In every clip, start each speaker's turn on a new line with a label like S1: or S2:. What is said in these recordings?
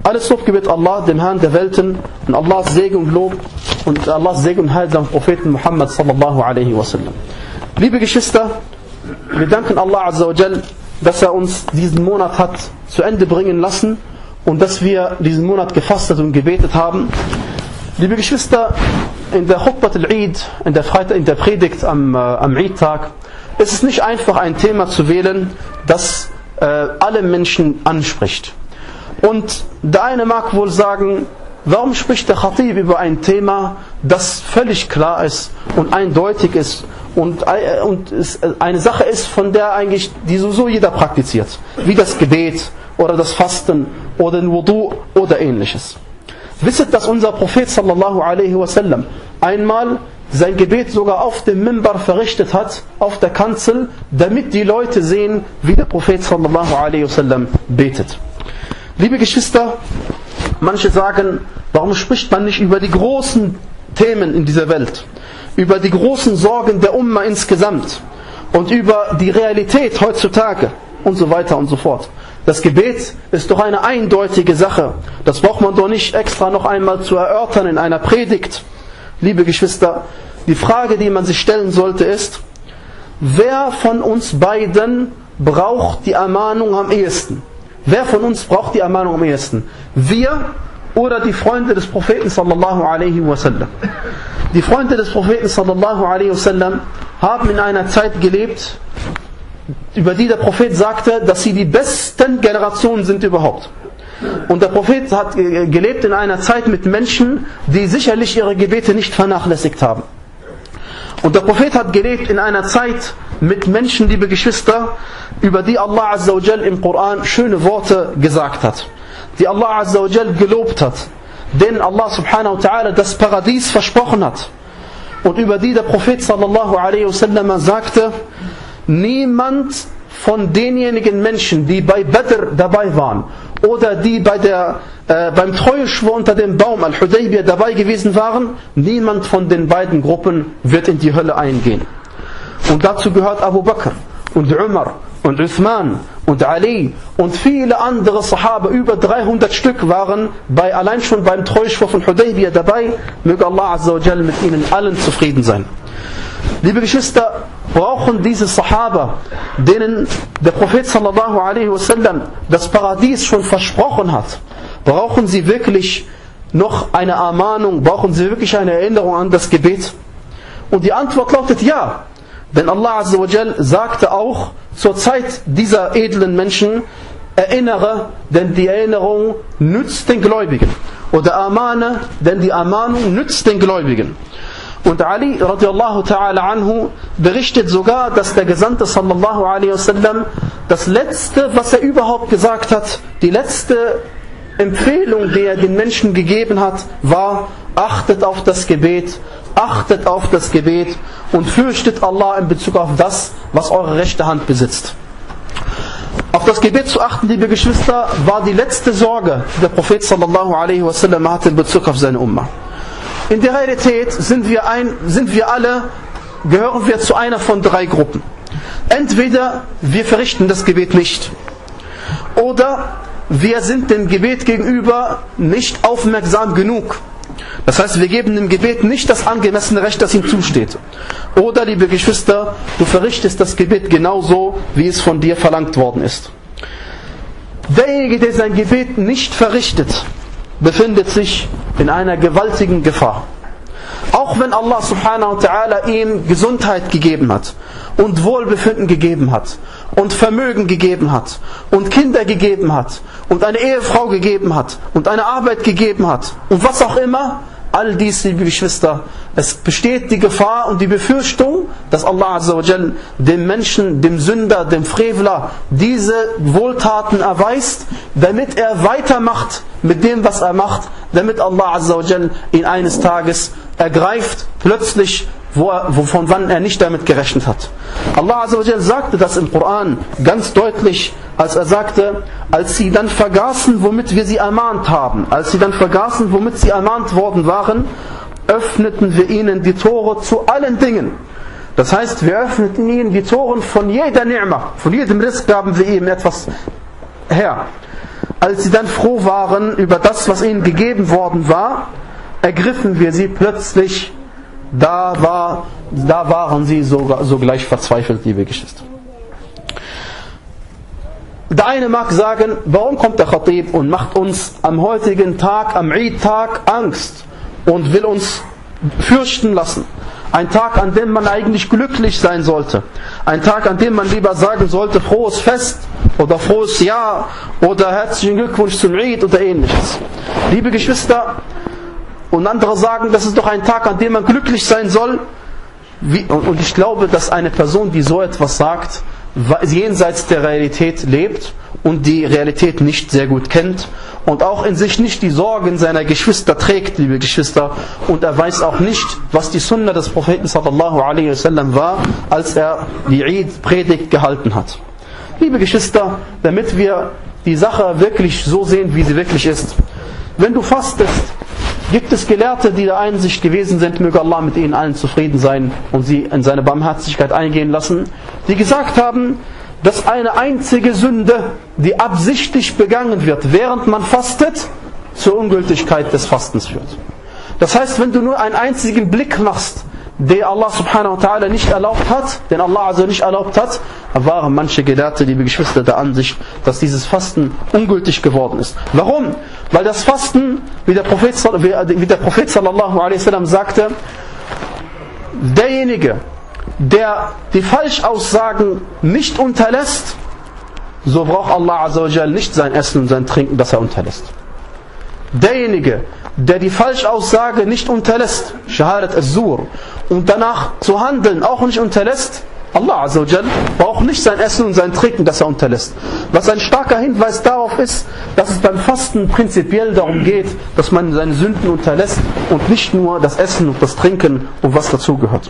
S1: Alles Lob gebührt Allah, dem Herrn der Welten, und Allahs Segen und Lob und Allahs Segen und Heil am Propheten Muhammad sallallahu alaihi wasallam. Liebe Geschwister, wir danken Allah Azza wa Jal, dass er uns diesen Monat hat zu Ende bringen lassen und dass wir diesen Monat gefastet und gebetet haben. Liebe Geschwister, in der Khutbat al-Eid, in der Predigt am Eid-Tag, ist es nicht einfach, ein Thema zu wählen, das alle Menschen anspricht. Und der eine mag wohl sagen, warum spricht der Khatib über ein Thema, das völlig klar ist und eindeutig ist und es eine Sache ist, von der eigentlich die sowieso jeder praktiziert, wie das Gebet oder das Fasten oder den Wudu oder ähnliches. Wisset, dass unser Prophet sallallahu alaihi wasallam einmal sein Gebet sogar auf dem Minbar verrichtet hat, auf der Kanzel, damit die Leute sehen, wie der Prophet sallallahu alaihi wasallam betet. Liebe Geschwister, manche sagen, warum spricht man nicht über die großen Themen in dieser Welt, über die großen Sorgen der Umma insgesamt und über die Realität heutzutage und so weiter und so fort. Das Gebet ist doch eine eindeutige Sache. Das braucht man doch nicht extra noch einmal zu erörtern in einer Predigt. Liebe Geschwister, die Frage, die man sich stellen sollte, ist, wer von uns beiden braucht die Ermahnung am ehesten? Wer von uns braucht die Ermahnung am ehesten? Wir oder die Freunde des Propheten sallallahu alaihi wasallam? Die Freunde des Propheten sallallahu alaihi wasallam haben in einer Zeit gelebt, über die der Prophet sagte, dass sie die besten Generationen sind überhaupt. Und der Prophet hat gelebt in einer Zeit mit Menschen, die sicherlich ihre Gebete nicht vernachlässigt haben. Und der Prophet hat gelebt in einer Zeit mit Menschen, liebe Geschwister, über die Allah Azza wa Jal im Koran schöne Worte gesagt hat, die Allah Azza wa Jal gelobt hat, denen Allah subhanahu wa ta'ala das Paradies versprochen hat und über die der Prophet sallallahu alaihi wasallam sagte, niemand von denjenigen Menschen, die bei Badr dabei waren oder die beim Treueschwur unter dem Baum Al-Hudaybiyah dabei gewesen waren, niemand von den beiden Gruppen wird in die Hölle eingehen. Und dazu gehört Abu Bakr und Umar und Uthman und Ali und viele andere Sahaba, über 300 Stück waren allein schon beim Treueschwur von Hudaybiyah dabei. Möge Allah Azza wa Jal mit ihnen allen zufrieden sein. Liebe Geschwister, brauchen diese Sahaba, denen der Prophet sallallahu alaihi wasallam das Paradies schon versprochen hat, brauchen sie wirklich noch eine Ermahnung, brauchen sie wirklich eine Erinnerung an das Gebet? Und die Antwort lautet ja. Denn Allah Azza wa Jal sagte auch zur Zeit dieser edlen Menschen, erinnere, denn die Erinnerung nützt den Gläubigen. Oder ermahne, denn die Ermahnung nützt den Gläubigen. Und Ali radiallahu ta'ala anhu berichtet sogar, dass der Gesandte sallallahu alaihi wasallam das letzte, was er überhaupt gesagt hat, die letzte Empfehlung, die er den Menschen gegeben hat, war: achtet auf das Gebet und fürchtet Allah in Bezug auf das, was eure rechte Hand besitzt. Auf das Gebet zu achten, liebe Geschwister, war die letzte Sorge, die der Prophet sallallahu alaihi wasallam hatte in Bezug auf seine Umma. In der Realität gehören wir zu einer von drei Gruppen. Entweder wir verrichten das Gebet nicht, oder wir sind dem Gebet gegenüber nicht aufmerksam genug. Das heißt, wir geben dem Gebet nicht das angemessene Recht, das ihm zusteht. Oder, liebe Geschwister, du verrichtest das Gebet genauso, wie es von dir verlangt worden ist. Derjenige, der sein Gebet nicht verrichtet, befindet sich in einer gewaltigen Gefahr. Auch wenn Allah subhanahu wa ta'ala ihm Gesundheit gegeben hat und Wohlbefinden gegeben hat und Vermögen gegeben hat und Kinder gegeben hat und eine Ehefrau gegeben hat und eine Arbeit gegeben hat und was auch immer, all dies, liebe Geschwister, es besteht die Gefahr und die Befürchtung, dass Allah Azza wa Jal dem Menschen, dem Sünder, dem Frevler diese Wohltaten erweist, damit er weitermacht mit dem, was er macht, damit Allah Azza wa Jal ihn eines Tages ergreift, plötzlich, von wann er nicht damit gerechnet hat. Allah Azza wa Jal sagte das im Koran ganz deutlich, als er sagte, als sie dann vergaßen, womit wir sie ermahnt haben, als sie dann vergaßen, womit sie ermahnt worden waren, öffneten wir ihnen die Tore zu allen Dingen. Das heißt, wir öffneten ihnen die Toren von jeder Ni'mah, von jedem Rizq gaben wir ihm etwas her. als sie dann froh waren über das, was ihnen gegeben worden war, ergriffen wir sie plötzlich. Da waren sie sogleich verzweifelt, liebe Geschwister. Der eine mag sagen, warum kommt der Khatib und macht uns am heutigen Tag, am Eid-Tag Angst und will uns fürchten lassen. Ein Tag, an dem man eigentlich glücklich sein sollte. Ein Tag, an dem man lieber sagen sollte, frohes Fest oder frohes Jahr oder herzlichen Glückwunsch zum Eid oder ähnliches. Liebe Geschwister, und andere sagen, das ist doch ein Tag, an dem man glücklich sein soll. Und ich glaube, dass eine Person, die so etwas sagt, jenseits der Realität lebt und die Realität nicht sehr gut kennt und auch in sich nicht die Sorgen seiner Geschwister trägt, liebe Geschwister, und er weiß auch nicht, was die Sunna des Propheten sallallahu alaihi wasallam war, als er die Eid-Predigt gehalten hat. Liebe Geschwister, damit wir die Sache wirklich so sehen, wie sie wirklich ist. Wenn du fastest, gibt es Gelehrte, die der Einsicht gewesen sind, möge Allah mit ihnen allen zufrieden sein und sie in seine Barmherzigkeit eingehen lassen, die gesagt haben, dass eine einzige Sünde, die absichtlich begangen wird, während man fastet, zur Ungültigkeit des Fastens führt. Das heißt, wenn du nur einen einzigen Blick machst, den Allah subhanahu wa ta'ala nicht erlaubt hat, den Allah also nicht erlaubt hat, waren manche Gelehrte, liebe Geschwister, der Ansicht, dass dieses Fasten ungültig geworden ist. Warum? Weil das Fasten, wie der Prophet sallallahu alaihi wasallam sagte, derjenige, der die Falschaussagen nicht unterlässt, so braucht Allah azza wa jal nicht sein Essen und sein Trinken, das er unterlässt. Derjenige, der die Falschaussage nicht unterlässt, Shahadat az-Zur, und danach zu handeln auch nicht unterlässt, Allah azza wa jal braucht nicht sein Essen und sein Trinken, das er unterlässt. Was ein starker Hinweis darauf ist, dass es beim Fasten prinzipiell darum geht, dass man seine Sünden unterlässt und nicht nur das Essen und das Trinken und was dazugehört.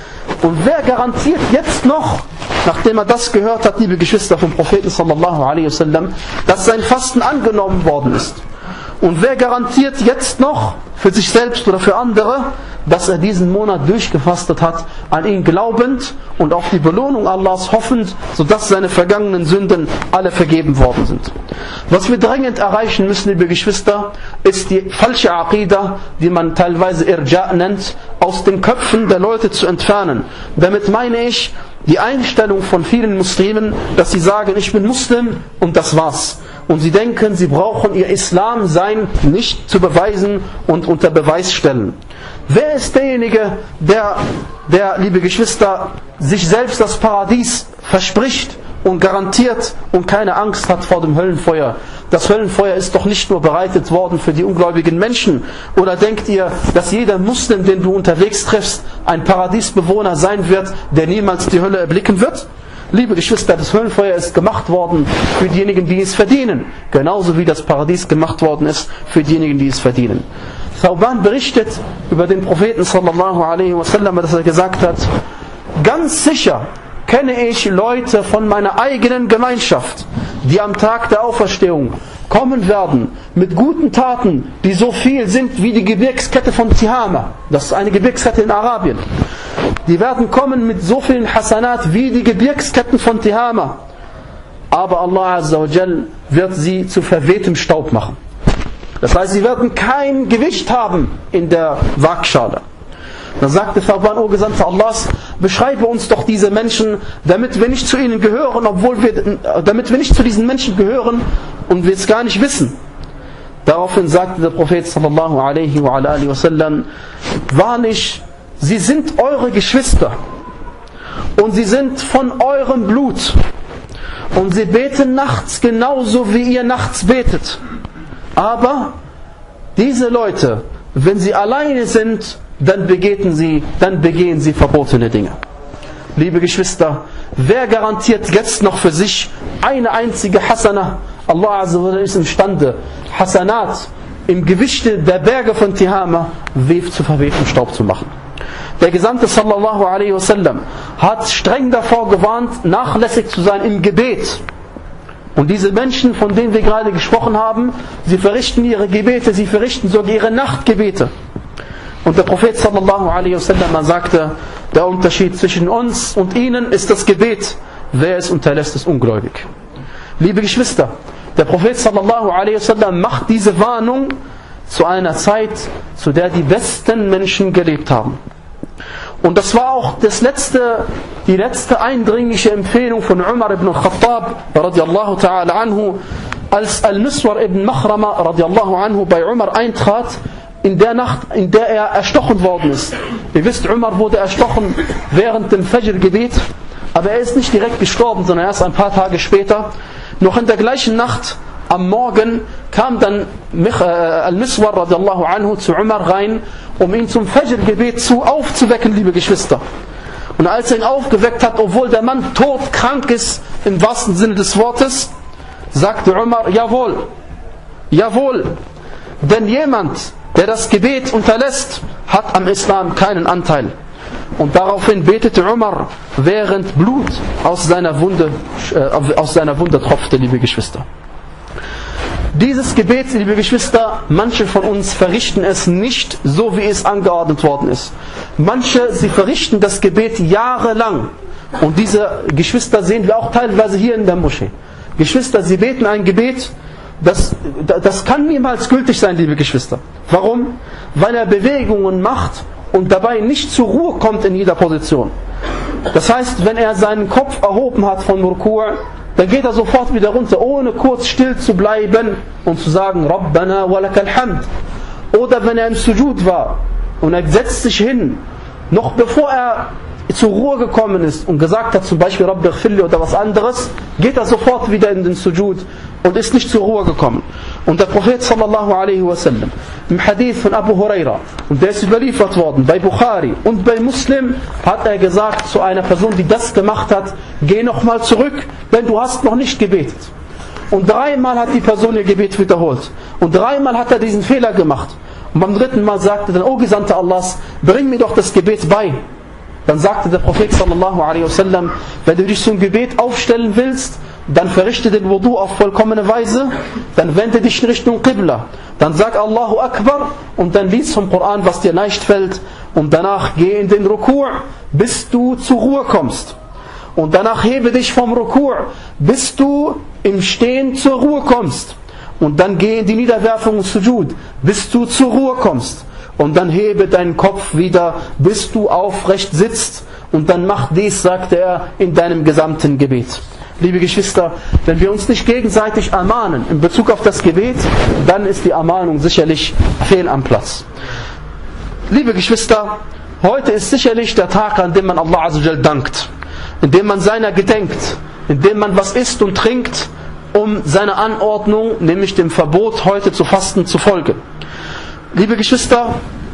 S1: Und wer garantiert jetzt noch, nachdem er das gehört hat, liebe Geschwister vom Propheten sallallahu alaihi wasallam, dass sein Fasten angenommen worden ist? Und wer garantiert jetzt noch für sich selbst oder für andere, dass er diesen Monat durchgefastet hat, an ihn glaubend und auf die Belohnung Allahs hoffend, sodass seine vergangenen Sünden alle vergeben worden sind? Was wir dringend erreichen müssen, liebe Geschwister, ist die falsche Aqidah, die man teilweise Irja' nennt, aus den Köpfen der Leute zu entfernen. Damit meine ich die Einstellung von vielen Muslimen, dass sie sagen, ich bin Muslim und das war's. Und sie denken, sie brauchen ihr Islamsein nicht zu beweisen und unter Beweis stellen. Wer ist derjenige, der, liebe Geschwister, sich selbst das Paradies verspricht und garantiert und keine Angst hat vor dem Höllenfeuer? Das Höllenfeuer ist doch nicht nur bereitet worden für die ungläubigen Menschen. Oder denkt ihr, dass jeder Muslim, den du unterwegs triffst, ein Paradiesbewohner sein wird, der niemals die Hölle erblicken wird? Liebe Geschwister, das Höllenfeuer ist gemacht worden für diejenigen, die es verdienen. Genauso wie das Paradies gemacht worden ist für diejenigen, die es verdienen. Thawban berichtet über den Propheten sallallahu alaihi wasallam, dass er gesagt hat, ganz sicher kenne ich Leute von meiner eigenen Gemeinschaft, die am Tag der Auferstehung kommen werden mit guten Taten, die so viel sind wie die Gebirgskette von Tihama. Das ist eine Gebirgskette in Arabien. Die werden kommen mit so vielen Hasanat wie die Gebirgsketten von Tihama. Aber Allah azza wa jal wird sie zu verwehtem Staub machen. Das heißt, sie werden kein Gewicht haben in der Waagschale. Dann sagte Thawban, O Gesandter Allahs, beschreibe uns doch diese Menschen, damit wir nicht zu ihnen gehören, damit wir nicht zu diesen Menschen gehören und wir es gar nicht wissen. Daraufhin sagte der Prophet sallallahu alaihi wa sallam, wahrlich, sie sind eure Geschwister und sie sind von eurem Blut und sie beten nachts genauso wie ihr nachts betet. Aber diese Leute, wenn sie alleine sind, dann begehen sie verbotene Dinge. Liebe Geschwister, wer garantiert jetzt noch für sich eine einzige Hasana? Allah azza wa jalla ist imstande, Hasanat im Gewichte der Berge von Tihama zu verwehtem Staub zu machen. Der Gesandte sallallahu alaihi wasallam hat streng davor gewarnt, nachlässig zu sein im Gebet. Und diese Menschen, von denen wir gerade gesprochen haben, sie verrichten ihre Gebete, sie verrichten sogar ihre Nachtgebete. Und der Prophet sallallahu alaihi wasallam sagte, der Unterschied zwischen uns und ihnen ist das Gebet. Wer es unterlässt, ist ungläubig. Liebe Geschwister, Der Prophet sallallahu alaihi wasallam macht diese Warnung zu einer Zeit, zu der die besten Menschen gelebt haben. Und das war auch die letzte eindringliche Empfehlung von Umar ibn al-Khattab radiallahu ta'ala anhu, als Al-Miswar ibn Makhrama radiallahu anhu bei Umar eintrat, in der Nacht, in der er erstochen worden ist. Ihr wisst, Umar wurde erstochen während dem Fajr-Gebet, aber er ist nicht direkt gestorben, sondern erst ein paar Tage später. Noch in der gleichen Nacht, am Morgen, kam dann Al-Miswar radiallahu anhu zu Umar rein, um ihn zum Fajr-Gebet aufzuwecken, liebe Geschwister. Und als er ihn aufgeweckt hat, obwohl der Mann todkrank ist, im wahrsten Sinne des Wortes, sagte Umar, jawohl, jawohl, denn jemand, der das Gebet unterlässt, hat am Islam keinen Anteil. Und daraufhin betete Umar, während Blut aus seiner Wunde tropfte, liebe Geschwister. Dieses Gebet, liebe Geschwister, manche von uns verrichten es nicht so, wie es angeordnet worden ist. Manche, sie verrichten das Gebet jahrelang. Und diese Geschwister sehen wir auch teilweise hier in der Moschee. Geschwister, sie beten ein Gebet, das kann niemals gültig sein, liebe Geschwister. Warum? Weil er Bewegungen macht und dabei nicht zur Ruhe kommt in jeder Position. Das heißt, wenn er seinen Kopf erhoben hat von Ruku', dann geht er sofort wieder runter, ohne kurz still zu bleiben und zu sagen, Rabbana wa lakal hamd. Oder wenn er im Sujud war und er setzt sich hin, noch bevor er zur Ruhe gekommen ist und gesagt hat, zum Beispiel Rabbi ighfirli oder was anderes, geht er sofort wieder in den Sujud und ist nicht zur Ruhe gekommen. Und der Prophet sallallahu alaihi wasallam im Hadith von Abu Huraira, und der ist überliefert worden bei Bukhari und bei Muslim, hat er gesagt zu einer Person, die das gemacht hat, geh nochmal zurück, denn du hast noch nicht gebetet. Und 3-mal hat die Person ihr Gebet wiederholt. Und 3-mal hat er diesen Fehler gemacht. Und beim 3. Mal sagte dann, O Gesandter Allahs, bring mir doch das Gebet bei. Dann sagte der Prophet sallallahu alaihi wasallam, wenn du dich zum Gebet aufstellen willst, dann verrichte den Wudu auf vollkommene Weise, dann wende dich in Richtung Qibla, dann sag Allahu Akbar und dann lies vom Koran, was dir leicht fällt, und danach geh in den Ruku', bis du zur Ruhe kommst. Und danach hebe dich vom Ruku', bis du im Stehen zur Ruhe kommst. Und dann geh in die Niederwerfung und Sujud, bis du zur Ruhe kommst. Und dann hebe deinen Kopf wieder, bis du aufrecht sitzt. Und dann mach dies, sagte er, in deinem gesamten Gebet. Liebe Geschwister, wenn wir uns nicht gegenseitig ermahnen in Bezug auf das Gebet, dann ist die Ermahnung sicherlich fehl am Platz. Liebe Geschwister, heute ist sicherlich der Tag, an dem man Allah Azza wa Jal dankt, in dem man seiner gedenkt, in dem man was isst und trinkt, um seiner Anordnung, nämlich dem Verbot, heute zu fasten, zu folgen. Liebe Geschwister,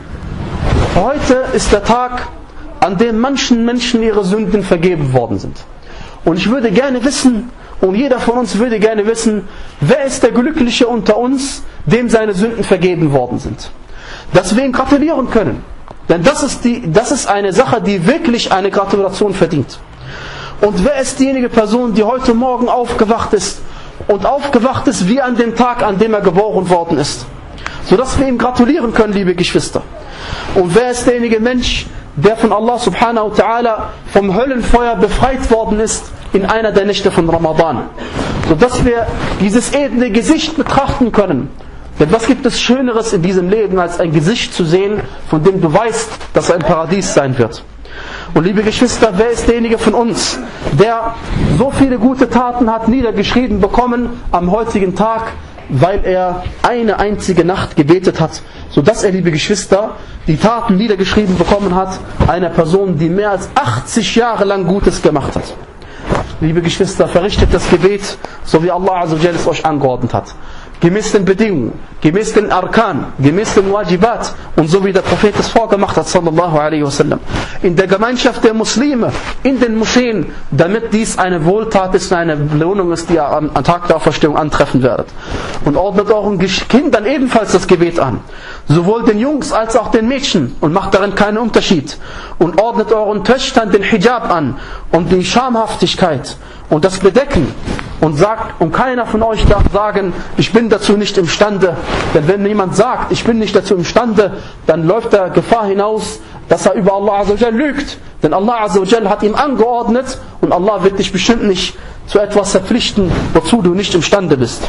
S1: heute ist der Tag, an dem manchen Menschen ihre Sünden vergeben worden sind. Und ich würde gerne wissen, und jeder von uns würde gerne wissen, wer ist der Glückliche unter uns, dem seine Sünden vergeben worden sind. Dass wir ihm gratulieren können. Denn das ist eine Sache, die wirklich eine Gratulation verdient. Und wer ist diejenige Person, die heute Morgen aufgewacht ist, und aufgewacht ist wie an dem Tag, an dem er geboren worden ist, sodass wir ihm gratulieren können, liebe Geschwister. Und wer ist derjenige Mensch, der von Allah subhanahu wa ta'ala vom Höllenfeuer befreit worden ist in einer der Nächte von Ramadan, sodass wir dieses edle Gesicht betrachten können. Denn was gibt es Schöneres in diesem Leben, als ein Gesicht zu sehen, von dem du weißt, dass er im Paradies sein wird. Und liebe Geschwister, wer ist derjenige von uns, der so viele gute Taten hat niedergeschrieben bekommen am heutigen Tag, weil er eine einzige Nacht gebetet hat, sodass er, liebe Geschwister, die Taten niedergeschrieben bekommen hat, einer Person, die mehr als 80 Jahre lang Gutes gemacht hat. Liebe Geschwister, verrichtet das Gebet, so wie Allah Azza wa Jalla es euch angeordnet hat. Gemäß den Bedingungen, gemäß den Arkan, gemäß den Wajibat und so wie der Prophet es vorgemacht hat, sallallahu alaihi wasallam. In der Gemeinschaft der Muslime, in den Moscheen, damit dies eine Wohltat ist, eine Belohnung ist, die ihr am Tag der Auferstehung antreffen werdet. Und ordnet euren Kindern ebenfalls das Gebet an. Sowohl den Jungs als auch den Mädchen, und macht darin keinen Unterschied. Und ordnet euren Töchtern den Hijab an und die Schamhaftigkeit und das Bedecken. Und sagt, und keiner von euch darf sagen, ich bin dazu nicht imstande. Denn wenn jemand sagt, ich bin nicht dazu imstande, dann läuft er Gefahr hinaus, dass er über Allah Azza wa Jal lügt. Denn Allah Azza wa Jal hat ihm angeordnet, und Allah wird dich bestimmt nicht zu etwas verpflichten, wozu du nicht imstande bist.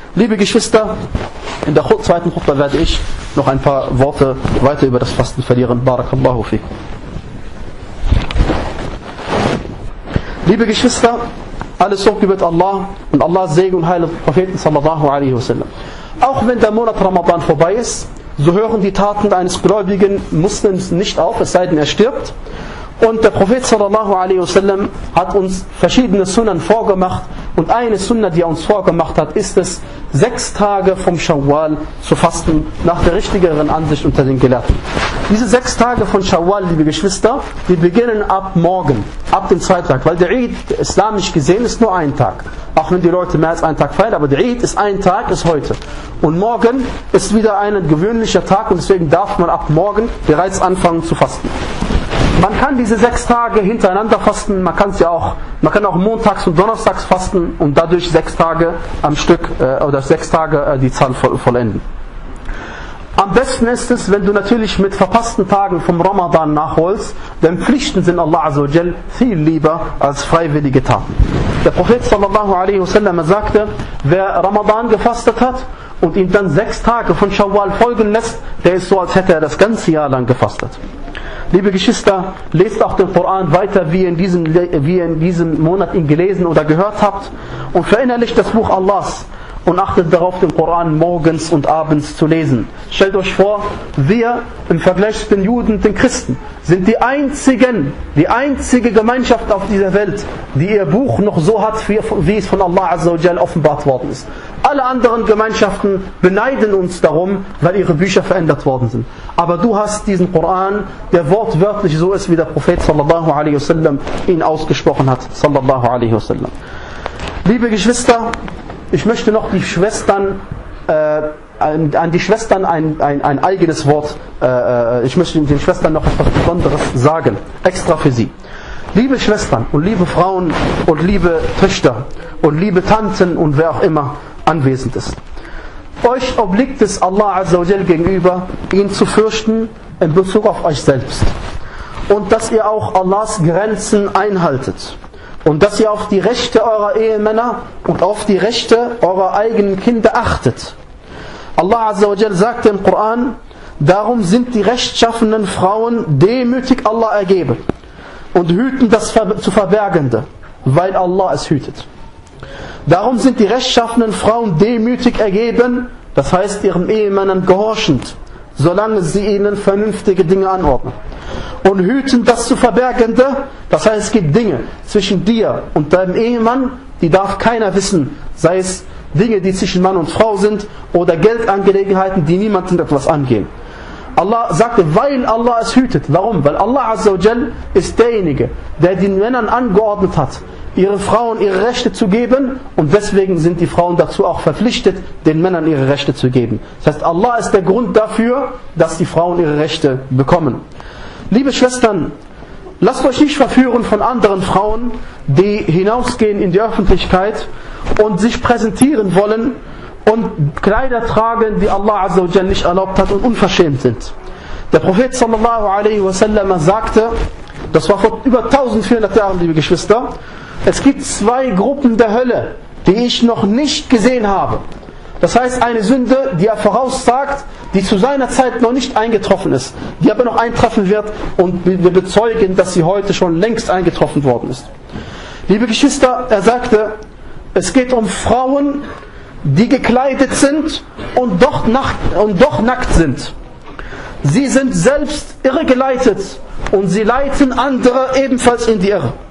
S1: Liebe Geschwister, in der zweiten Khutbah werde ich noch ein paar Worte weiter über das Fasten verlieren. Barakallahu fikum. Liebe Geschwister, alles Lob gebührt Allah und Allahs Segen und Heil des Propheten sallallahu alaihi wasallam. Auch wenn der Monat Ramadan vorbei ist, so hören die Taten eines gläubigen Muslims nicht auf, es sei denn er stirbt. Und der Prophet sallallahu alaihi wasallam hat uns verschiedene Sunnan vorgemacht. Und eine Sunna, die er uns vorgemacht hat, ist es, 6 Tage vom Shawwal zu fasten, nach der richtigeren Ansicht unter den Gelehrten. Diese 6 Tage von Shawwal, liebe Geschwister, die beginnen ab morgen, ab dem zweiten Tag. Weil der Eid, islamisch gesehen, ist nur ein Tag. Auch wenn die Leute mehr als einen Tag feiern, aber der Eid ist ein Tag, ist heute. Und morgen ist wieder ein gewöhnlicher Tag und deswegen darf man ab morgen bereits anfangen zu fasten. Man kann diese 6 Tage hintereinander fasten, man kann auch montags und donnerstags fasten und dadurch 6 Tage am Stück oder 6 Tage die Zahl vollenden. Am besten ist es, wenn du natürlich mit verpassten Tagen vom Ramadan nachholst, denn Pflichten sind Allah Azza wa Jal viel lieber als freiwillige Taten. Der Prophet sallallahu alaihi wasallam sagte, wer Ramadan gefastet hat und ihm dann 6 Tage von Shawwal folgen lässt, der ist so, als hätte er das ganze Jahr lang gefastet. Liebe Geschwister, lest auch den Koran weiter, wie ihr in diesem Monat ihn gelesen oder gehört habt, und verinnerlicht das Buch Allahs und achtet darauf, den Koran morgens und abends zu lesen. Stellt euch vor, wir im Vergleich zu den Juden und den Christen sind die einzige Gemeinschaft auf dieser Welt, die ihr Buch noch so hat, wie es von Allah Azza wa Jal offenbart worden ist. Alle anderen Gemeinschaften beneiden uns darum, weil ihre Bücher verändert worden sind. Aber du hast diesen Koran, der wortwörtlich so ist, wie der Prophet sallallahu alaihi wasallam ihn ausgesprochen hat. Sallallahu alaihi wasallam. Liebe Geschwister, ich möchte noch die Schwestern, an die Schwestern ein eigenes Wort, ich möchte den Schwestern noch etwas Besonderes sagen, extra für sie. Liebe Schwestern und liebe Frauen und liebe Töchter und liebe Tanten und wer auch immer anwesend ist. Euch obliegt es Allah Azza wa Jal gegenüber, ihn zu fürchten in Bezug auf euch selbst. Und dass ihr auch Allahs Grenzen einhaltet. Und dass ihr auf die Rechte eurer Ehemänner und auf die Rechte eurer eigenen Kinder achtet. Allah Azza wa Jal sagte im Koran, darum sind die rechtschaffenen Frauen demütig Allah ergeben und hüten das zu Verbergende, weil Allah es hütet. Darum sind die rechtschaffenen Frauen demütig ergeben, das heißt ihren Ehemännern gehorchend, solange sie ihnen vernünftige Dinge anordnen. Und hüten das zu Verbergende, das heißt es gibt Dinge zwischen dir und deinem Ehemann, die darf keiner wissen, sei es Dinge, die zwischen Mann und Frau sind oder Geldangelegenheiten, die niemandem etwas angehen. Allah sagte, weil Allah es hütet. Warum? Weil Allah Azza wa Jal ist derjenige, der den Männern angeordnet hat, ihre Frauen ihre Rechte zu geben, und deswegen sind die Frauen dazu auch verpflichtet, den Männern ihre Rechte zu geben. Das heißt, Allah ist der Grund dafür, dass die Frauen ihre Rechte bekommen. Liebe Schwestern, lasst euch nicht verführen von anderen Frauen, die hinausgehen in die Öffentlichkeit und sich präsentieren wollen und Kleider tragen, die Allah Azza wa Jal nicht erlaubt hat und unverschämt sind. Der Prophet sallallahu alaihi wasallam sagte, das war vor über 1400 Jahren, liebe Geschwister, es gibt 2 Gruppen der Hölle, die ich noch nicht gesehen habe. Das heißt, eine Sünde, die er voraussagt, die zu seiner Zeit noch nicht eingetroffen ist, die aber noch eintreffen wird, und wir bezeugen, dass sie heute schon längst eingetroffen worden ist. Liebe Geschwister, er sagte, es geht um Frauen, die gekleidet sind und doch nackt sind. Sie sind selbst irregeleitet und sie leiten andere ebenfalls in die Irre.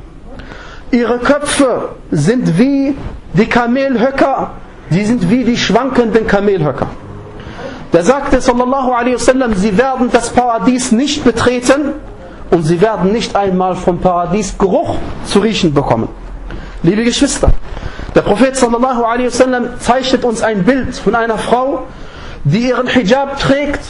S1: Ihre Köpfe sind wie die Kamelhöcker, die sind wie die schwankenden Kamelhöcker. Der sagte sallallahu alaihi wasallam, sie werden das Paradies nicht betreten und sie werden nicht einmal vom Paradiesgeruch zu riechen bekommen. Liebe Geschwister, der Prophet sallallahu alaihi wasallam zeichnet uns ein Bild von einer Frau, die ihren Hijab trägt,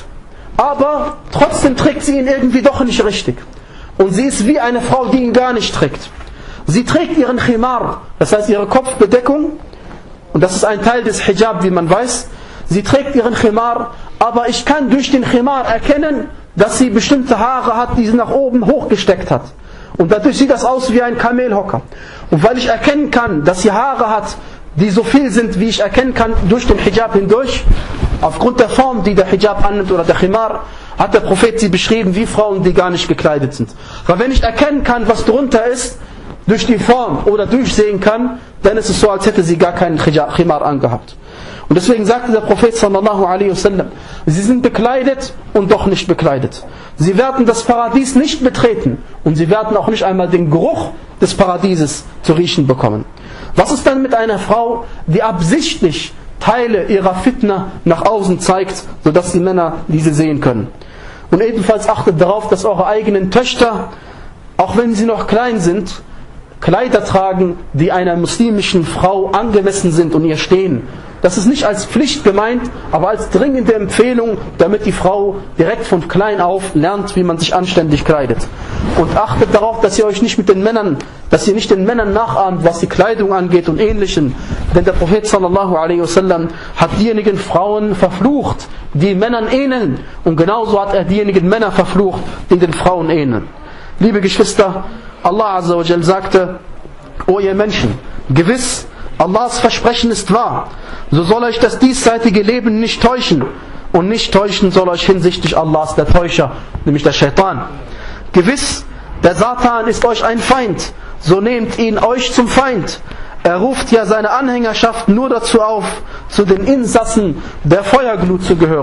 S1: aber trotzdem trägt sie ihn irgendwie doch nicht richtig. Und sie ist wie eine Frau, die ihn gar nicht trägt. Sie trägt ihren Khimar, das heißt ihre Kopfbedeckung, und das ist ein Teil des Hijab, wie man weiß. Sie trägt ihren Khimar, aber ich kann durch den Khimar erkennen, dass sie bestimmte Haare hat, die sie nach oben hochgesteckt hat. Und dadurch sieht das aus wie ein Kamelhocker. Und weil ich erkennen kann, dass sie Haare hat, die so viel sind, wie ich erkennen kann, durch den Hijab hindurch, aufgrund der Form, die der Hijab annimmt oder der Khimar, hat der Prophet sie beschrieben wie Frauen, die gar nicht gekleidet sind. Weil wenn ich erkennen kann, was drunter ist, durch die Form oder durchsehen kann, dann ist es so, als hätte sie gar keinen Khimar angehabt. Und deswegen sagte der Prophet sallallahu alaihi wasallam, sie sind bekleidet und doch nicht bekleidet. Sie werden das Paradies nicht betreten und sie werden auch nicht einmal den Geruch des Paradieses zu riechen bekommen. Was ist dann mit einer Frau, die absichtlich Teile ihrer Fitna nach außen zeigt, sodass die Männer diese sehen können? Und ebenfalls achtet darauf, dass eure eigenen Töchter, auch wenn sie noch klein sind, Kleider tragen, die einer muslimischen Frau angemessen sind und ihr stehen. Das ist nicht als Pflicht gemeint, aber als dringende Empfehlung, damit die Frau direkt von klein auf lernt, wie man sich anständig kleidet. Und achtet darauf, dass ihr euch nicht mit den Männern, dass ihr nicht den Männern nachahmt, was die Kleidung angeht und Ähnlichem. Denn der Prophet sallallahu alaihi wasallam hat diejenigen Frauen verflucht, die Männern ähneln. Und genauso hat er diejenigen Männer verflucht, die den Frauen ähneln. Liebe Geschwister, Allah Azza wa Jal sagte: O ihr Menschen, gewiss, Allahs Versprechen ist wahr, so soll euch das diesseitige Leben nicht täuschen, und nicht täuschen soll euch hinsichtlich Allahs der Täuscher, nämlich der Shaitan. Gewiss, der Satan ist euch ein Feind, so nehmt ihn euch zum Feind. Er ruft ja seine Anhängerschaft nur dazu auf, zu den Insassen der Feuerglut zu gehören.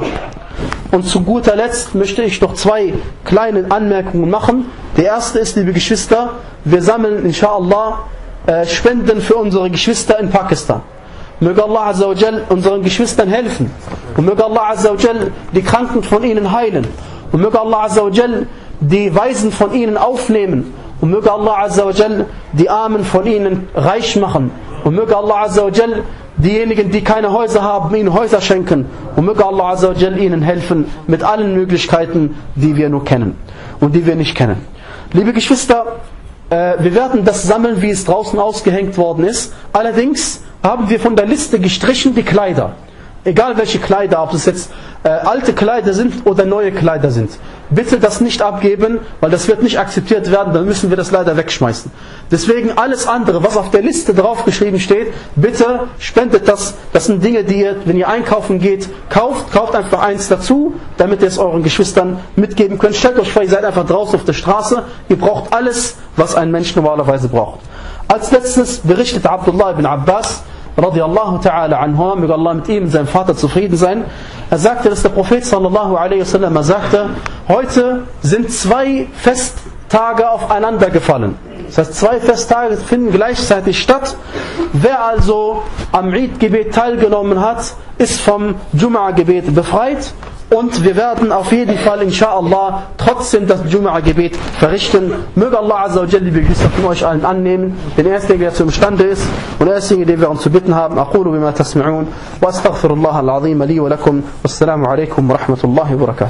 S1: Und zu guter Letzt möchte ich noch zwei kleine Anmerkungen machen. Die erste ist, liebe Geschwister, wir sammeln inshallah Spenden für unsere Geschwister in Pakistan. Möge Allah Azza wa Jal unseren Geschwistern helfen. Und möge Allah Azza wa Jal die Kranken von ihnen heilen. Und möge Allah Azza wa Jal die Waisen von ihnen aufnehmen. Und möge Allah Azza wa Jal die Armen von ihnen reich machen. Und möge Allah Azza wa Jal diejenigen, die keine Häuser haben, ihnen Häuser schenken. Und möge Allah Azza wa Jal ihnen helfen mit allen Möglichkeiten, die wir nur kennen und die wir nicht kennen. Liebe Geschwister, wir werden das sammeln, wie es draußen ausgehängt worden ist. Allerdings haben wir von der Liste gestrichen die Kleider. Egal welche Kleider, ob es jetzt alte Kleider sind oder neue Kleider sind. Bitte das nicht abgeben, weil das wird nicht akzeptiert werden, dann müssen wir das leider wegschmeißen. Deswegen alles andere, was auf der Liste draufgeschrieben steht, bitte spendet das. Das sind Dinge, die ihr, wenn ihr einkaufen geht, kauft einfach eins dazu, damit ihr es euren Geschwistern mitgeben könnt. Stellt euch vor, ihr seid einfach draußen auf der Straße, ihr braucht alles, was ein Mensch normalerweise braucht. Als letztes berichtet Abdullah ibn Abbas radiyallahu ta'ala anhu, möge Allah mit ihm und seinem Vater zufrieden sein. Er sagte, dass der Prophet sallallahu alaihi wasallam sagte, heute sind zwei Festtage aufeinander gefallen. Das heißt, zwei Festtage finden gleichzeitig statt. Wer also am Eid-Gebet teilgenommen hat, ist vom Jum'a-Gebet befreit. Und wir werden auf jeden Fall, inshallah, trotzdem das Jum'a-Gebet verrichten. Möge Allah Azza wa Jalla die Geschwister von euch allen annehmen, den ersten, der dazu imstande ist, und der erste, den wir uns zu bitten haben. Aqulu bima tasma'un, wa astaghfirullah al-azim li wa lakum, wassalamu alaikum wa rahmatullahi wa barakatuh.